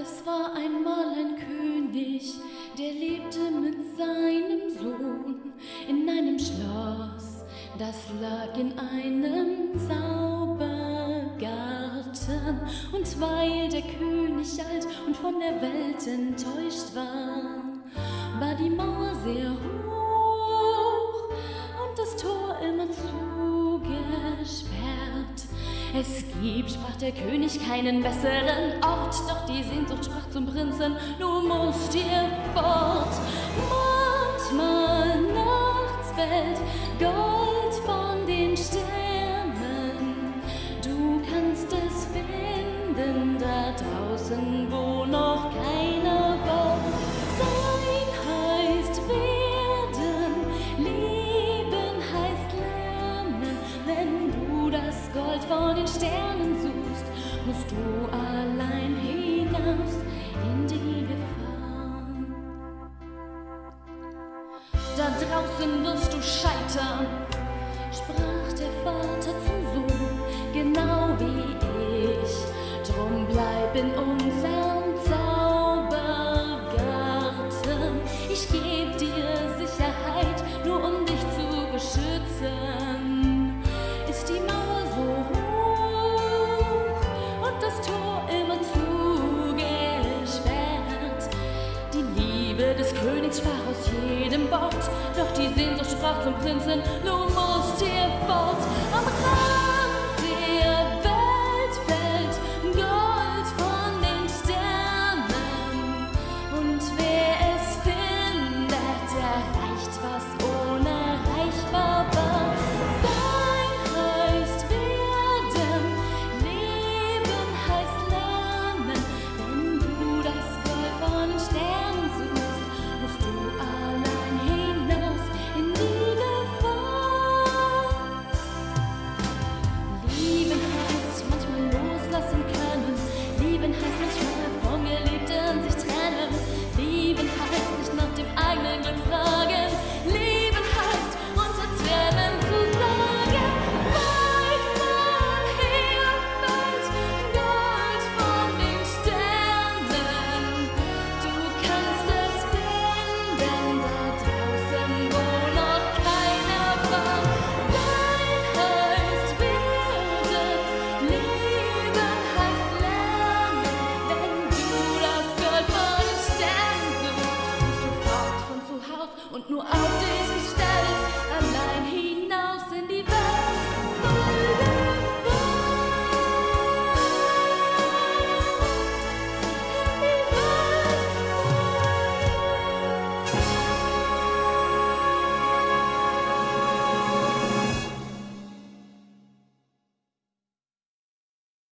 Es war einmal ein König, der lebte mit seinem Sohn in einem Schloss, das lag in einem Zaubergarten. Und weil der König alt und von der Welt enttäuscht war, war die Mauer sehr hoch und das Tor immer zugesperrt. Es gibt, sprach der König, keinen besseren Ort, doch die Sehnsucht sprach zum Prinzen: Du musst hier fort. Manchmal nachts fällt Gold von den Sternen, du kannst es finden da draußen, wo noch keiner war. Sein heißt werden, lieben heißt lernen. Wenn du das Gold von den Sternen suchst, musst du allein hinaus in die Gefahr. Da draußen wirst du scheitern, sprach der Vater zum Sohn, genau wie ich. Drum bleib in unserem Zaubergarten. Ich geb dir Sicherheit, nur um dich zu beschützen. Ist die Mauer so hoch und das Tor immer zugesperrt. Die Liebe des Königs sprach aus jedem Wort, doch die Sehnsucht sprach zum Prinzen: Du musst hier fort. Am Rand